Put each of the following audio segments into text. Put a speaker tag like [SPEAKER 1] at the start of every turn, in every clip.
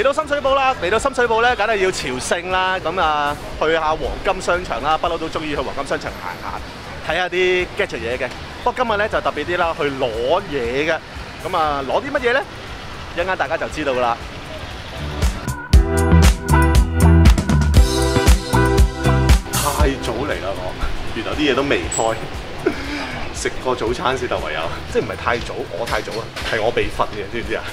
[SPEAKER 1] 嚟到深水埗啦，嚟到深水埗咧，梗係要朝聖啦。咁啊，去下黃金商場啦，不嬲都中意去黃金商場行下，睇下啲 gadget 嘢嘅。不過今日咧就特別啲啦，去攞嘢嘅。咁啊，攞啲乜嘢咧？一陣間大家就知道噶啦。太早嚟啦我，原來啲嘢都未開，食個早餐先得唯有，即係唔係太早，我太早啊，係我被罰嘅，知唔知啊？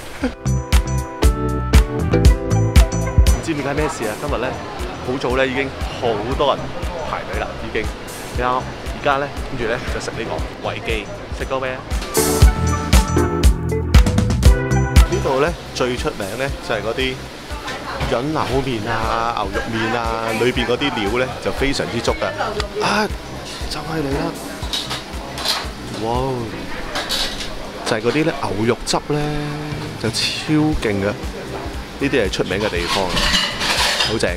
[SPEAKER 1] 唔知點解咩事啊？今日咧好早咧，已經好多人排隊啦，已經。你睇而家咧，跟住咧就食呢個維記，食過未啊？呢度咧最出名咧就係嗰啲潤柳麵啊、牛肉麵啊，裏邊嗰啲料咧就非常之足㗎。啊，就係嚟啦！哇，就係嗰啲咧牛肉汁咧就超勁嘅，呢啲係出名嘅地方，好正。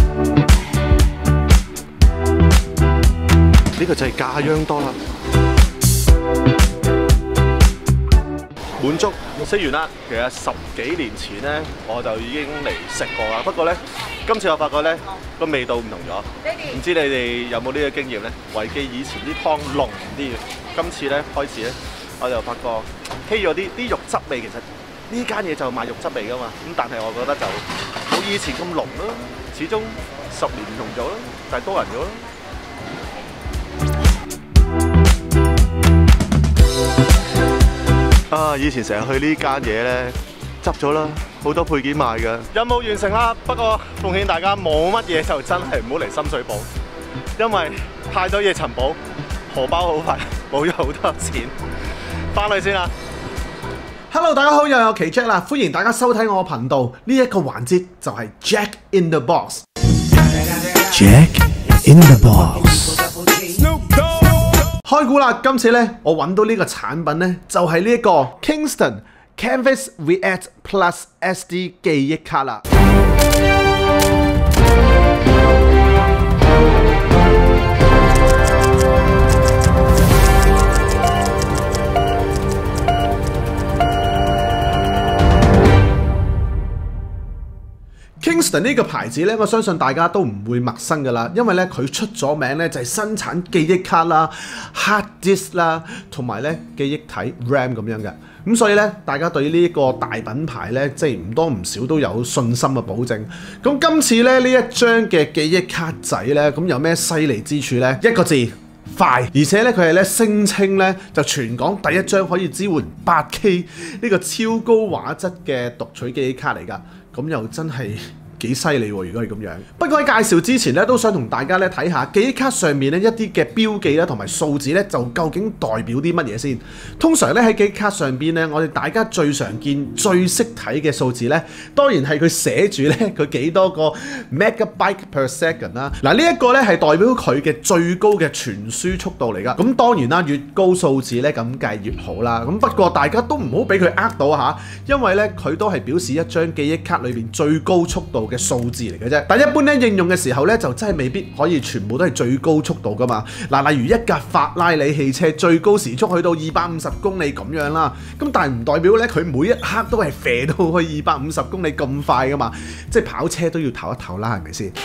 [SPEAKER 1] 呢個就係價央多啦。滿足食完啦，其實10幾年前咧我就已經嚟食過啦。不過咧，今次我發覺咧個味道唔同咗。唔知你哋有冇呢個經驗咧？維記以前啲湯濃啲嘅，今次咧開始咧我就發覺稀咗啲肉汁味。其實呢間嘢就賣肉汁味噶嘛，咁但係我覺得就冇以前咁濃咯。始終10年唔同咗咯，但係多人咗咯。啊！以前成日去呢間嘢咧，執咗啦，好多配件賣㗎。任務完成啦，不過奉勸大家冇乜嘢就真係唔好嚟深水埗，因為太多嘢尋寶，荷包好快冇咗好多錢。翻去先啦。
[SPEAKER 2] Hello， 大家好，又有奇 Jack 啦，歡迎大家收睇我頻道。呢一個環節就係 Jack in the Box。Jack in the Box。開估啦！今次咧，我揾到呢個產品咧，就係呢一個 Kingston Canvas React Plus SD 記憶卡啦。Kingston 呢個牌子咧，我相信大家都唔會陌生噶啦，因為咧佢出咗名咧就係生產記憶卡啦、hard disk 啦，同埋咧記憶體 RAM 咁樣嘅。咁所以咧，大家對呢一個大品牌咧，即係唔多唔少都有信心嘅保證。咁今次咧呢一張嘅記憶卡仔咧，咁有咩犀利之處咧？一個字，快！而且咧佢係咧聲稱咧就全港第一張可以支援 8K 呢個超高畫質嘅讀取記憶卡嚟㗎。咁又真係幾犀利喎！如果係咁樣，不過喺介紹之前咧，都想同大家咧睇下記憶卡上面咧一啲嘅標記啦，同埋數字咧，就究竟代表啲乜嘢先？通常咧喺記憶卡上邊咧，我哋大家最常見、最識睇嘅數字咧，當然係佢寫住咧佢幾多個 megabyte per second 啦。嗱，呢一個咧係代表佢嘅最高嘅傳輸速度嚟㗎。咁當然啦，越高數字咧咁計越好啦。咁不過大家都唔好俾佢呃到嚇，因為咧佢都係表示一張記憶卡裏邊最高速度嘅數字嚟嘅啫，但一般咧應用嘅時候咧，就真係未必可以全部都係最高速度噶嘛。嗱，例如一架法拉利汽車最高時速去到250公里咁樣啦，咁但係唔代表咧佢每一刻都係飛到去250公里咁快噶嘛，即係跑車都要唞一唞啦，係咪先？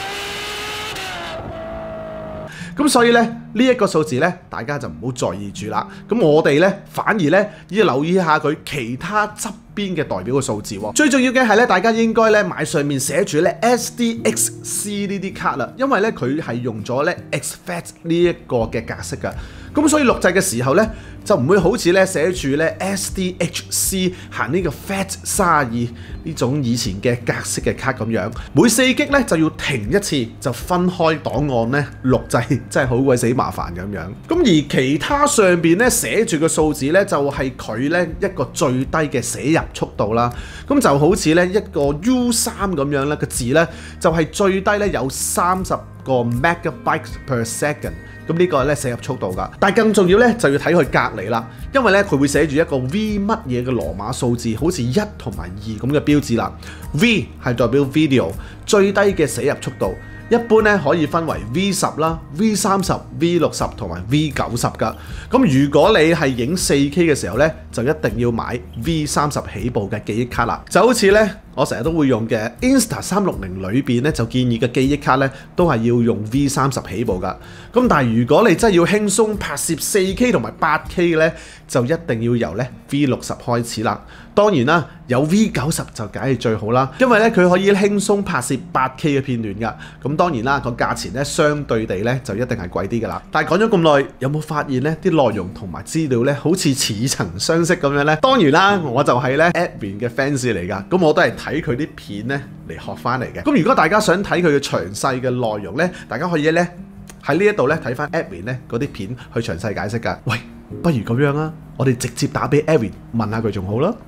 [SPEAKER 2] 咁所以咧呢一個數字咧，大家就唔好在意住啦。咁我哋咧反而咧要留意下佢其他側邊嘅代表嘅數字喎。最重要嘅係咧，大家應該咧買上面寫住咧 SDXC 呢啲卡啦，因為咧佢係用咗咧 exFAT 呢一個嘅格式㗎。咁所以錄製嘅時候咧，就唔會好似咧寫住咧 SDHC 行呢個 FAT32呢種以前嘅格式嘅卡咁樣，每4 G 咧就要停一次，就分開檔案咧錄製，真係好鬼死麻煩咁樣。咁而其他上邊咧寫住嘅數字咧，就係佢咧一個最低嘅寫入速度啦。咁就好似咧一個 U3 咁樣咧個字咧，就係最低咧有30個 megabyte per second。咁呢個咧寫入速度㗎，但係更重要咧就要睇佢隔離啦，因為咧佢會寫住一個 V 乜嘢嘅羅馬數字，好似1同埋2咁嘅標誌啦。V 係代表 video 最低嘅寫入速度，一般咧可以分為 V10 啦、V30、V60 同埋 V90 㗎。咁如果你係影4K 嘅時候咧，就一定要買 V30 起步嘅記憶卡啦。就好似咧我成日都會用嘅 Insta360裏邊咧就建議嘅記憶卡咧都係要用 V30 起步㗎。咁但係如果你真係要輕鬆拍攝 4K 同埋 8K 嘅咧，就一定要由咧 V60 開始啦。當然啦，有 V90 就梗係最好啦，因為咧佢可以輕鬆拍攝 8K 嘅片段㗎。咁當然啦，個價錢咧相對地咧就一定係貴啲㗎啦。但係講咗咁耐，有冇發現咧啲內容同埋資料咧好似似曾相識咁樣咧？當然啦，我就係咧 Edwin 嘅 fans 嚟㗎，咁我都係睇佢啲片咧嚟學翻嚟嘅。咁如果大家想睇佢嘅詳細嘅內容咧，大家可以咧喺呢一度咧睇翻 Edwin 咧嗰啲片去詳細解釋㗎。喂，不如咁樣啊，我哋直接打俾 Edwin 問下佢仲好啦。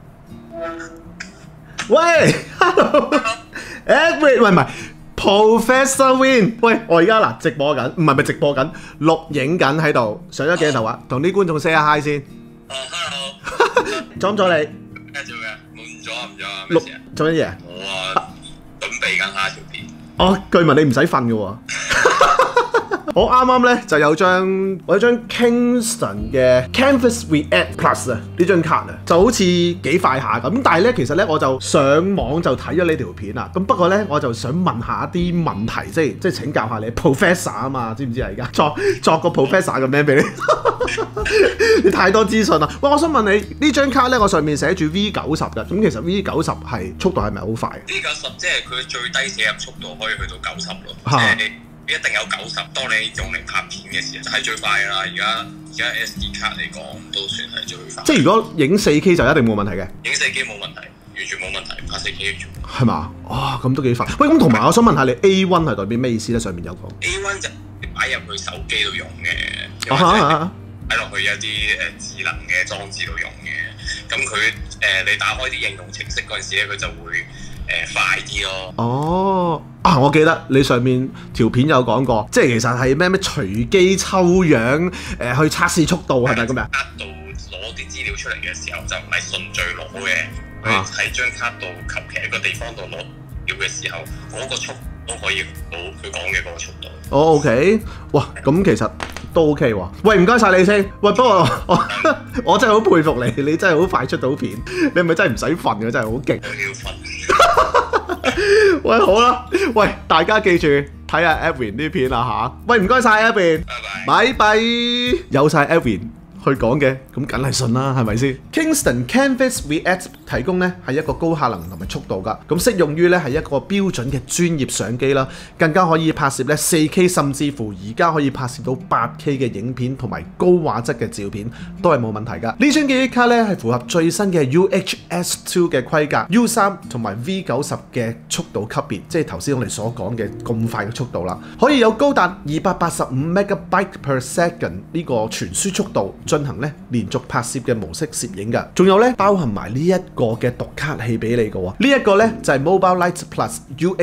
[SPEAKER 2] 喂 ，Hello，Edwin， 喂唔係 Professor Win， 喂，我而家嗱直播緊，唔係直播緊，錄影緊喺度，上咗鏡頭啊，同啲觀眾 say 下 hi 先。
[SPEAKER 3] Hello，
[SPEAKER 2] 裝咗你？
[SPEAKER 3] 咩做嘅？唔咗啊？
[SPEAKER 2] 錄做乜嘢？
[SPEAKER 3] 我啊，準備緊下條片。
[SPEAKER 2] 哦，據聞你唔使瞓嘅喎。我啱啱咧就有張 Kingston 嘅 Canvas React Plus 啊，呢張卡啊，就好似幾快下咁。但係咧，其實咧我就上網就睇咗呢條片啦。咁不過咧，我就想問下一啲問題，即係請教下你 Professor 啊嘛，知唔知啊？而家作個 Professor 嘅名俾你，你太多資訊啦。喂，我想問你呢張卡咧，我上面寫住 V90嘅，咁其實 V90係速度係咪好快
[SPEAKER 3] ？V90即係佢最低寫入速度可以去到90咯，即係一定有90。當你用嚟拍片嘅時候，就係最快㗎啦。而家 SD 卡嚟講都算係最快。
[SPEAKER 2] 即係如果影 4K 就一定冇問題嘅。
[SPEAKER 3] 影 4K 冇問題，完全冇問題。拍 4K
[SPEAKER 2] 係嘛？哇，咁都幾快。喂，咁同埋我想問下你 A1 係代表咩意思咧？上面有講
[SPEAKER 3] A1 就擺入去手機度用嘅，或者擺落去一啲智能嘅裝置度用嘅。咁佢你打開啲應用程式嗰陣時咧，佢就會快啲咯。哦，我記得你上面條片有講過，即係其實係咩隨機抽樣去測試速度係咪咁樣？卡度攞啲資料出嚟嘅時候就唔係順序攞嘅，佢喺張卡度求其一個地方度攞料嘅時候，嗰個速都可以到佢講嘅嗰個速度。哦 ，OK， 哇，咁其實都 OK 喎。喂，唔該晒你先。喂，不過我真係好佩服你，你真係好快出到片，你係咪真係唔使瞓嘅？真係好勁。我要瞓。喂，好啦，喂，大家記住睇下 Edwin 啲片啦嚇。喂，唔該晒 Edwin，拜拜。有晒 Edwin去講嘅，咁梗係信啦，係咪先 ？Kingston Canvas React 提供咧係一個高效能同埋速度噶，咁適用於咧係一個標準嘅專業相機啦，更加可以拍攝咧 4K 甚至乎而家可以拍攝到 8K 嘅影片同埋高畫質嘅照片都係冇問題噶。呢張記憶卡咧係符合最新嘅 UHS-2 嘅規格 U3 同埋 V90 嘅速度級別，即係頭先我哋所講嘅咁快嘅速度啦，可以有高達285 MB per second 呢個傳輸速度。進行咧連續拍攝嘅模式攝影㗎，仲有咧包含埋呢一個嘅讀卡器俾你嘅喎，呢一個咧就係 Mobile Lite Plus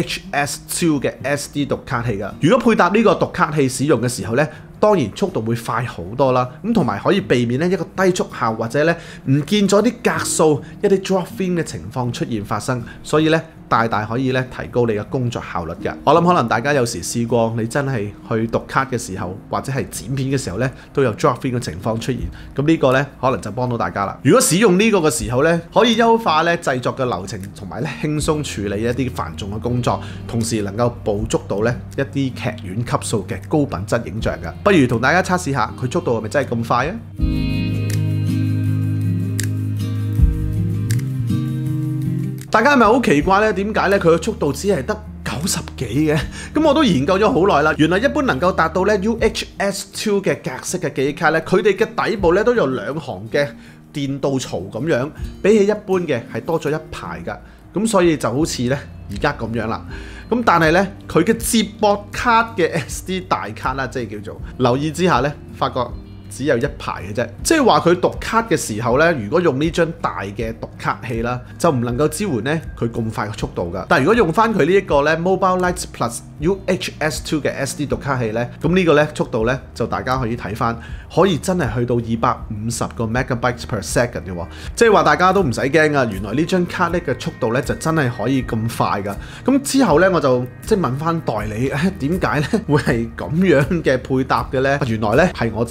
[SPEAKER 3] UHS-2 嘅 SD 讀卡器㗎。如果配搭呢個讀卡器使用嘅時候咧，當然速度會快好多啦，咁同埋可以避免咧一個低速效或者咧唔見咗啲格數一啲 drop film 嘅情況出現發生，所以咧大大可以咧提高你嘅工作效率嘅。我諗可能大家有時試過，你真係去讀卡嘅時候或者係剪片嘅時候咧都有 drop film 嘅情況出現，咁呢個咧可能就幫到大家啦。如果使用呢個嘅時候咧，可以優化咧製作嘅流程，同埋咧輕鬆處理一啲繁重嘅工作，同時能夠捕捉到咧一啲劇院級數嘅高品質影像嘅。不如同大家測試下佢速度係咪真係咁快啊？大家係咪好奇怪呢？點解咧佢嘅速度只係得90幾嘅？咁我都研究咗好耐啦。原來一般能夠達到咧 UHS-2 嘅格式嘅記憶卡咧，佢哋嘅底部咧都有2行嘅電導槽咁樣，比起一般嘅係多咗一排㗎。咁所以就好似咧而家咁樣啦。咁但係咧佢嘅接駁卡嘅 SD 大卡啦，即係叫做留意之下咧，發覺只有一排嘅啫，即係話佢讀卡嘅時候咧，如果用呢張大嘅讀卡器啦，就唔能夠支援咧佢咁快嘅速度㗎。但係如果用翻佢呢一個咧 Mobile Lite Plus UHS-2 嘅 SD 讀卡器咧，咁呢個咧速度咧就大家可以睇翻，可以真係去到250個 megabytes per second 嘅喎，即係話大家都唔使驚啊！原來呢張卡咧嘅速度咧就真係可以咁快㗎。咁之後咧我就即係問翻代理，點解咧會係咁樣嘅配搭嘅咧？原來咧係我自己唔諗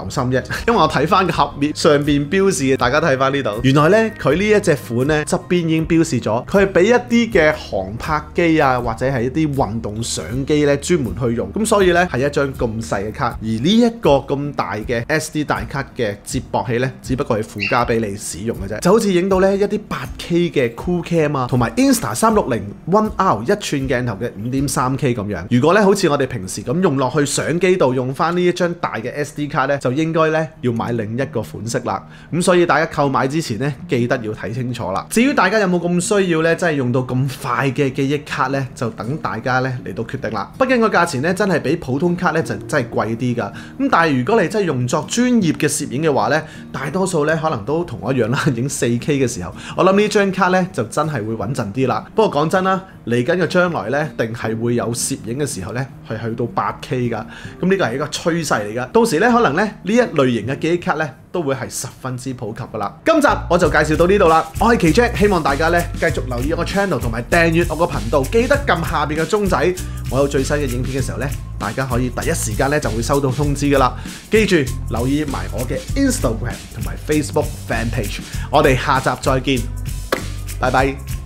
[SPEAKER 2] 心啫，因為我睇翻個盒面上邊標示嘅，大家睇翻呢度，原來呢，佢呢一隻款呢側邊已經標示咗，佢係俾一啲嘅航拍機啊，或者係一啲運動相機呢專門去用，咁所以呢，係一張咁細嘅卡，而呢一個咁大嘅 SD 大卡嘅接駁器呢，只不過係附加俾你使用嘅啫，就好似影到呢一啲 8K 嘅 Cool Cam 啊，同埋 Insta360 One R 1寸鏡頭嘅 5.3K 咁樣。如果呢，好似我哋平時咁用落去相機度用翻呢一張大嘅 SD 卡呢，就應該呢要買另一個款式啦。咁所以大家購買之前呢，記得要睇清楚啦。至於大家有冇咁需要呢，真係用到咁快嘅記憶卡呢，就等大家呢嚟到決定啦。畢竟個價錢呢，真係比普通卡呢就真係貴啲㗎。咁但係如果你真係用作專業嘅攝影嘅話呢，大多數呢可能都同我一樣啦，影 4K 嘅時候，我諗呢張卡呢就真係會穩陣啲啦。不過講真啦，嚟緊嘅將來呢，定係會有攝影嘅時候呢，係去到 8K 㗎。咁呢個係一個趨勢嚟㗎。到時呢，可能呢一類型嘅記憶卡呢，都會係十分之普及㗎啦。今集我就介紹到呢度啦。我係奇 Jack，希望大家呢繼續留意我個 channel 同埋訂閱我個頻道，記得撳下邊嘅鐘仔。我有最新嘅影片嘅時候呢，大家可以第一時間呢就會收到通知㗎啦。記住留意埋我嘅 Instagram 同埋 Facebook Fan Page。我哋下集再見，拜拜。